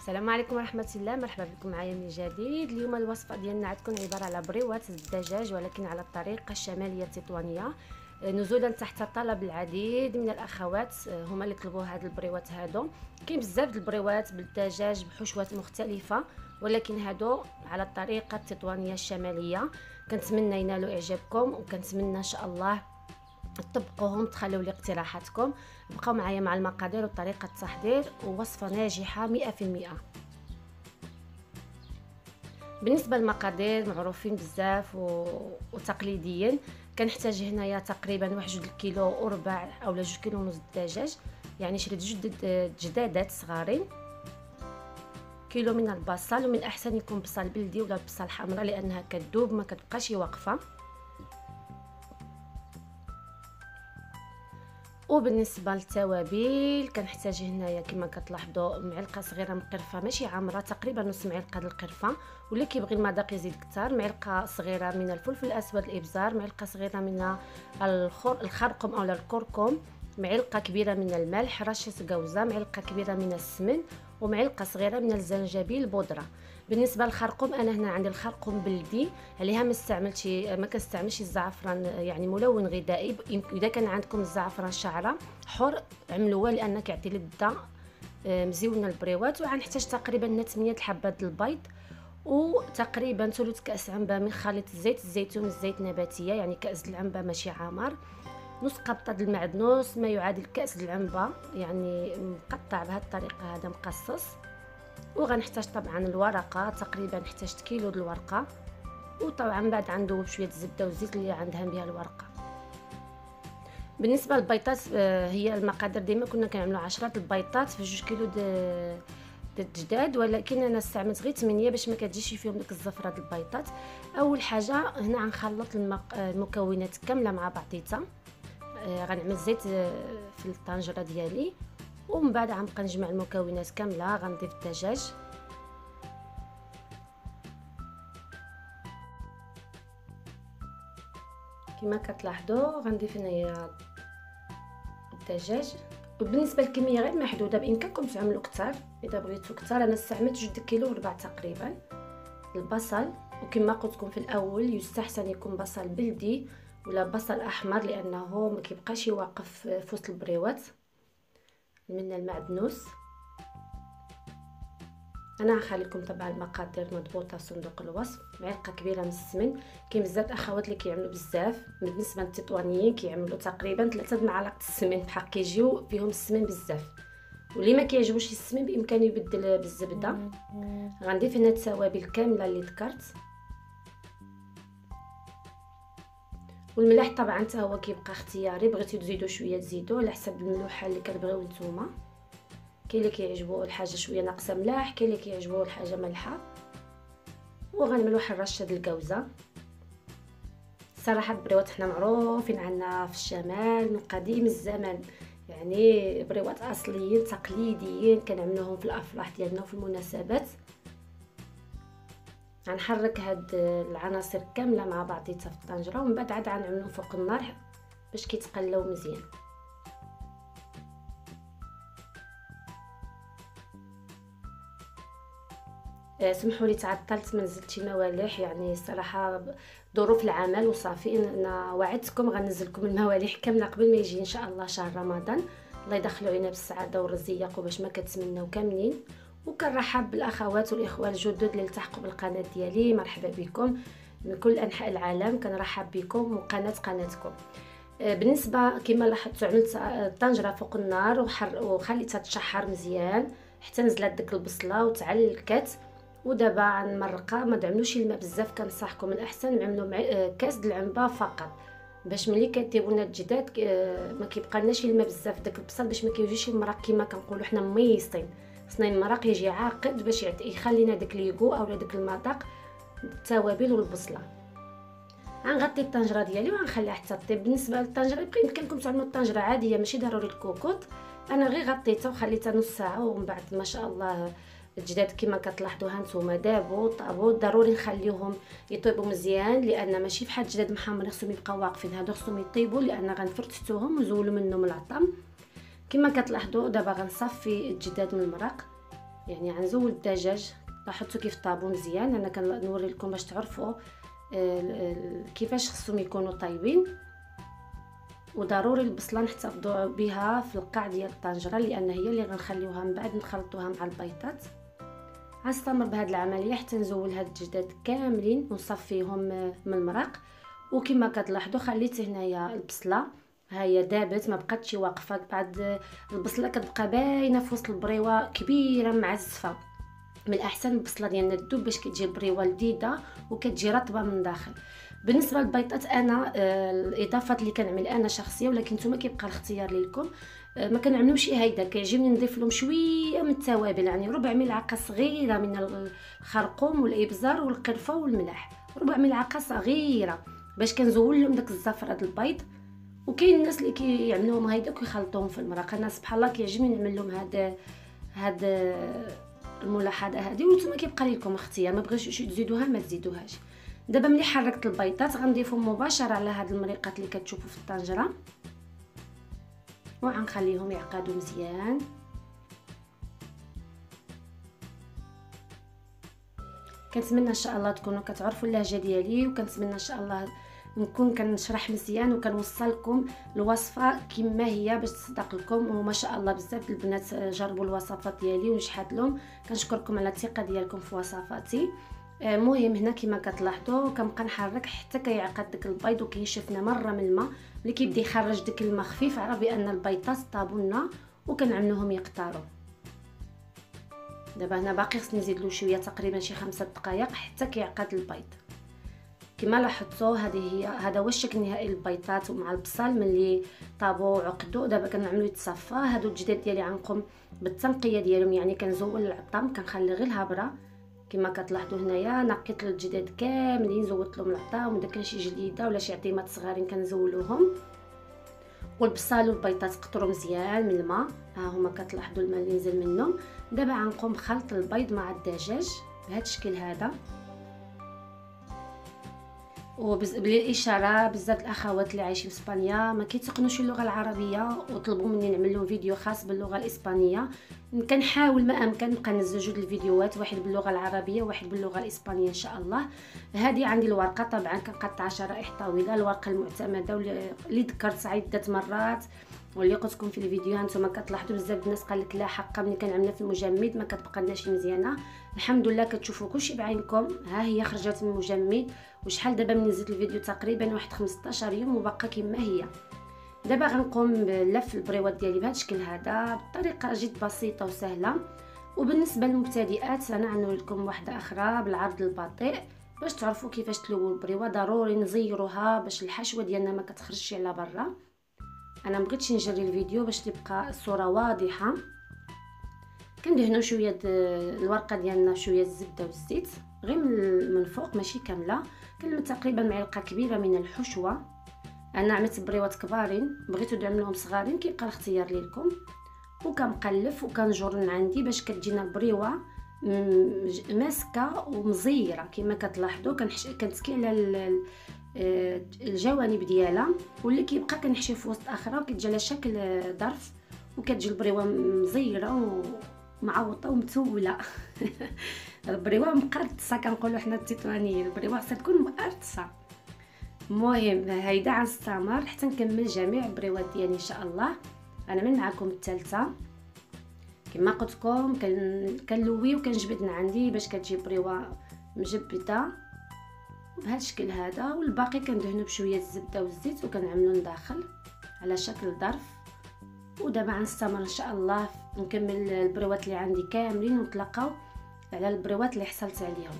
السلام عليكم ورحمه الله. مرحبا بكم معايا من جديد. اليوم الوصفه ديالنا غتكون عباره على بريوات بالدجاج ولكن على الطريقه الشماليه التطوانيه، نزولا تحت طلب العديد من الاخوات هما اللي طلبوا هاد البريوات هادو. كاين بزاف د البريوات بالدجاج بحشوات مختلفه، ولكن هادو على الطريقه التطوانيه الشماليه. كنتمنى ينالوا اعجابكم وكنتمنى ان شاء الله طبقوهم، تخلوا لي اقتراحاتكم. بقاو معايا مع المقادير وطريقه التحضير، ووصفه ناجحه 100%. بالنسبه للمقادير معروفين بزاف وتقليديين. كنحتاج هنايا تقريبا 1 كيلو وربع او 2 كيلو ونص الدجاج، يعني شريت جوج دجاجات صغارين، كيلو من البصل، ومن الاحسن يكون بصل بلدي ولا بصل حمراء لانها كتذوب ما كتبقاش واقفه. وبالنسبه للتوابل كنحتاج هنايا كما كتلاحظوا معلقه صغيره من القرفه ماشي عامره، تقريبا نص معلقه د القرفه، واللي كيبغي المذاق يزيد كثر. معلقه صغيره من الفلفل الاسود الابزار، معلقه صغيره من الخرقم او الكركم، معلقه كبيره من الملح، رشه جوزه، معلقه كبيره من السمن، ومعلقه صغيره من الزنجبيل بودره. بالنسبه للخرقم انا هنا عندي الخرقم بلدي، عليها ما كنستعملش الزعفران يعني ملون غذائي. اذا كان عندكم الزعفران شعره حر عملوه لان كيعطي لذه مزيونه البريوات. وغنحتاج تقريبا 8 حبات البيض، وتقريبا ثلث كاس عنبه من خليط زيت الزيتون الزيت نباتيه، يعني كاس العنبه ماشي عامر، نص قبطه د المعدنوس ما يعادل كاس العنبه، يعني مقطع بهذه الطريقه هذا مقصص. وغنحتاج طبعا الورقه، تقريبا احتاجت كيلو د الورقه، وطبعا بعد عنده بشويه الزبده والزيت اللي عندها بها الورقه. بالنسبه للبيضات هي المقادير ديما كنا كنعملوا 10 البيضات في 2 كيلو د الجداد، ولكن انا استعملت غير 8 باش ما كتجيش فيهم ديك الزفره د البيضات. اول حاجه هنا غنخلط المكونات كامله مع بعضيتها. غنعمل زيت في الطنجره ديالي، ومن بعد غنبقى نجمع المكونات كامله. غنضيف الدجاج، كما كتلاحظوا غنضيف هنايا الدجاج. وبالنسبه للكميه غير محدوده، بامكانكم تعملوا اكثر اذا بغيتوا اكثر. انا استعملت 2 كيلو وربع تقريبا. البصل، وكما قلت لكم في الاول يستحسن يكون بصل بلدي ولا بصل احمر لانه ما كيبقاش يوقف في وسط البريوات. من المعدنوس انا هخليكم طبعا المقادير مضبوطه في صندوق الوصف. معلقه كبيره من السمن، كاين بزاف اخوات اللي كيعملوا بزاف، بالنسبه للتطوانيين كيعملوا تقريبا 3 معالق السمن، بحال كيجيو فيهم السمن بزاف. واللي ما كيعجبوش السمن بامكانه يبدل بالزبده. غنضيف هنا التوابل كامله اللي ذكرت، والملح طبعا حتى هو كيبقى اختياري، بغيتو تزيدوا شويه تزيدوا على حسب الملوحه اللي كتبغيو نتوما. كاين اللي كيعجبوه الحاجه شويه ناقصه ملاح، كاين اللي كيعجبوه الحاجه مالحه. وغنعملوا واحد الرشه د الجوزه. صراحه البريوات حنا معروفين عنا في الشمال من قديم الزمن، يعني بريوات اصليين تقليديين كنعملوهم في الافراح ديالنا وفي المناسبات. غنحرك هاد العناصر كامله مع بعضيتها في الطنجره، ومن بعد عاد غنعملهم فوق النار باش كيتقلاو مزيان. سمحوا لي تعطلت ما نزلتش موالح، يعني الصراحه ظروف العمل وصافي. انا وعدتكم غنزل لكم الموالح كامله قبل ما يجي ان شاء الله شهر رمضان. الله يدخلوا علينا بالسعاده والرزق وباش ما كتمناو كاملين. وكنرحب بالاخوات والاخوه الجدد اللي التحقوا بالقناه ديالي، مرحبا بكم من كل انحاء العالم، كنرحب بكم وقناتكم. بالنسبه كما لاحظتوا عملت الطنجره فوق النار وخليتها تشحر مزيان حتى نزلت ديك البصله وتعلكت. ودابا غنمرقها، ما تعملوش الماء بزاف، كنصحكم من الاحسن نعملوا كاس د العنبه فقط، باش ملي كديروا لنا الجداد ما كيبقى لناش الماء بزاف داك البصل، باش ما كيوجيش المرق كما كنقولوا حنا ميسطين. خصنا المرق يجي عاقد باش يخلينا داك ليغو او داك المذاق التوابل والبصله. غنغطي الطنجره ديالي وغنخليها حتى طيب. بالنسبه للطنجره بامكانكم تعملوا الطنجره عاديه ماشي ضروري الكوكوط. انا غير غطيتها وخليتها نص ساعه، ومن بعد ما شاء الله الجداد كما كتلاحظوا هانتوما دابوا طابوا. ضروري نخليوهم يطيبوا مزيان لان ماشي بحال الجداد محمر خصهم يبقاو واقفين، هادو خصهم يطيبوا لان غنفرتتوهم ونزولوا منهم العظم. كما كتلاحظوا دابا غنصفي الجداد من المرق يعني غنزول الدجاج. لاحظتوا كيف طابوا مزيان. انا كنوري لكم باش تعرفوا كيفاش خصهم يكونوا طايبين. وضروري البصله نحتفظوا بها في القاع ديال الطنجره لان هي اللي غنخليوها من بعد نخلطوها مع البيضات. غنستمر بهذه العمليه حتى نزول هاد الجداد كاملين ونصفيهم من المرق. وكما كتلاحظوا خليت هنايا البصله ها هي دابت ما بقاتش واقفه. بعد البصله كتبقى باينه في وسط البريوه كبيره معزفه. من الاحسن البصله ديالنا تذوب باش كتجي البريوه لذيذه وكتجي رطبه من داخل. بالنسبه للبيضات انا الاضافات اللي كنعمل انا شخصيه ولكن نتوما كيبقى الاختيار لكم. ما كنعملوش هيدا. كيعجبني نضيف لهم شويه من التوابل يعني ربع ملعقه صغيره من الخرقوم والابزار والقرفه والملح. ربع ملعقه صغيره باش كنزول لهم داك الزفره د البيض. وكاين الناس اللي كيعملوهم هيدا وكيخلطوهم في المرق. انا سبحان الله كيعجبني نعمل لهم هاد الملاحظه هذه. وانتم كيبقى لكم اختيار ما بغيتوش تزيدوها ما تزيدوهاش. دابا ملي حركت البيضات غنضيفهم مباشره على هاد المريقات اللي كتشوفوا في الطنجره وغنخليهم يعقدوا مزيان. كنتمنى ان شاء الله تكونوا كتعرفوا اللهجه ديالي وكنتمنى ان شاء الله نكون كنشرح مزيان وكنوصل لكم الوصفه كما هي باش تصدق لكم. وما شاء الله بزاف البنات جربوا الوصفات ديالي ونجحت لهم. كنشكركم على الثقه ديالكم في وصفاتي. المهم هنا كما كتلاحظوا كنبقى نحرك حتى كيعقد داك البيض وكينشفنا مره من الماء. ملي كيبدا يخرج داك الماء خفيف عرف بان البيضات طابوا لنا وكنعملوهم يقطروا. دابا هنا باقي خصني نزيد له شويه تقريبا شي 5 دقائق حتى كيعقد البيض. كما لاحظتوا هذا هو الشكل النهائي للبيضات مع البصل ملي طابوا وعقدوا. دابا كنعملو يتصفى. هادو الجداد ديالي غنقوم بالتنقيه ديالهم يعني كنزول العظام كنخلي غير الهبره. كما كتلاحظوا هنايا نقيت الجداد كاملين زودت لهم العظام ودا كان شي جديده ولا شي عظيمات صغارين كنزولوهم. والبصل والبيضات قطروا مزيان من الماء. ها هما كتلاحظوا الماء اللي نزل منهم. دابا غنقوم بخلط البيض مع الدجاج بهذا الشكل هذا. وبالاشاره بزاف الاخوات اللي عايشين في اسبانيا ما كيتقنوش اللغه العربيه وطلبوا مني نعمل لهم فيديو خاص باللغه الاسبانيه. كنحاول ما امكن نبقى ننزل جوج الفيديوهات واحد باللغه العربيه وواحد باللغه الاسبانيه ان شاء الله. هذه عندي الورقه طبعا كنقطعها شرائح طويله. الورقه المعتمده واللي ذكرت عده مرات واللي قلت لكم في الفيديو. هانتوما كتلاحظوا بزاف الناس قال لك لا حقا ملي كنعملها في المجمد ما كتبقى لناش مزيانه. الحمد لله كتشوفوا كلشي بعينكم. ها هي خرجت من المجمد وشحال دابا من نزلت الفيديو تقريبا واحد 15 يوم وباقا كما هي. دابا غنقوم بلف البريوات ديالي بهذا الشكل هذا بطريقه جد بسيطه وسهله. وبالنسبه للمبتدئات انا غنوري لكم واحده اخرى بالعرض البطيء باش تعرفوا كيفاش تلووا البريوه. ضروري نزيروها باش الحشوه ديالنا ما كتخرجش على برا. انا مبغيتش نجري الفيديو باش تبقى الصوره واضحه. كندهنوا شويه الورقه ديالنا شويه الزبده والزيت غير من فوق ماشي كامله. كنلم تقريبا معلقه كبيره من الحشوه. انا عملت بريوات كبارين بغيتو تعملوهم صغارين كيبقى الاختيار ليكم. وكنقلف وكنجر من عندي باش كتجينا البريوه ماسكه ومزيره. كما كتلاحظوا كنتكي على الجوانب ديالها واللي كيبقى كنحشي في وسط اخرى وكتجي على شكل ظرف وكتجي البريوه مزيره ومعوطه ومتوله. البريوه مقرطسه كنقولوا حنا التطوانيين. البريوه خصها تكون مقرطسه. المهم هيدا غنستمر حتى نكمل جميع البريوات ديالي ان شاء الله. انا من معكم الثالثه كما قلت لكم كنلوي وكنجبد من عندي باش كتجي بريوه مجبده بهذا الشكل هذا. والباقي كندهنوا بشويه الزبده والزيت وكنعملوا نداخل على شكل ظرف. ودابا غنستمر ان شاء الله نكمل البريوات اللي عندي كاملين ونتلاقاو على البريوات اللي حصلت عليهم.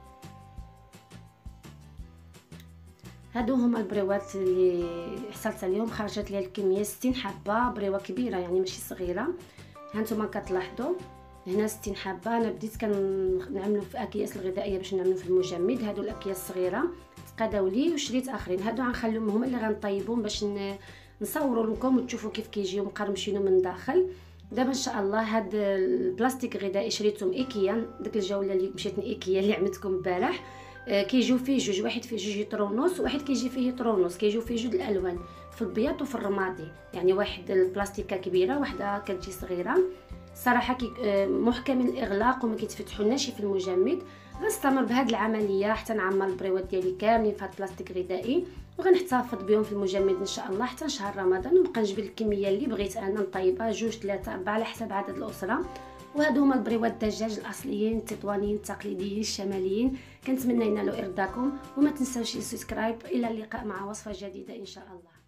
هادو هما البريوات اللي حصلت عليهم. خرجت لي الكميه 60 حبه. بريوه كبيره يعني ماشي صغيره. هانتوما كتلاحظوا هنا 60 حبه. انا بديت كنعملوا في اكياس الغذائيه باش نعملوا في المجمد. هادو الاكياس الصغيره تقاداو لي وشريت اخرين. هادو غنخليهم هما اللي غنطيبهم باش نصوروا لكم وتشوفوا كيف كيجيو مقرمشين من داخل. دابا ان شاء الله هاد البلاستيك الغذائي شريتهم ايكيا. ديك الجوله اللي مشيت لايكيا اللي عملتكم البارح كيجيو فيه جوج. واحد فيه جوج يطرونوس وواحد كيجي فيه يطرونوس. كيجيو فيه جوج الالوان في البيض وفي الرمادي. يعني واحد البلاستيكه كبيره وحده كتجي صغيره. الصراحه محكم الاغلاق وما كيتفتحولناش في المجمد. غنستمر بهذه العمليه حتى نعمر البريوات ديالي كاملين في هذا البلاستيك غذائي، وغنحتفظ بهم في المجمد ان شاء الله حتى شهر رمضان، ونبقى نجبد الكميه اللي بغيت انا نطيبها 2 3 4 على حسب عدد الاسره. وهادو هما البريوات الدجاج الاصليين التطوانيين التقليديين الشماليين. كنتمنى ينالوا ارضاكم، وما تنساوش السبسكرايب. الى اللقاء مع وصفه جديده ان شاء الله.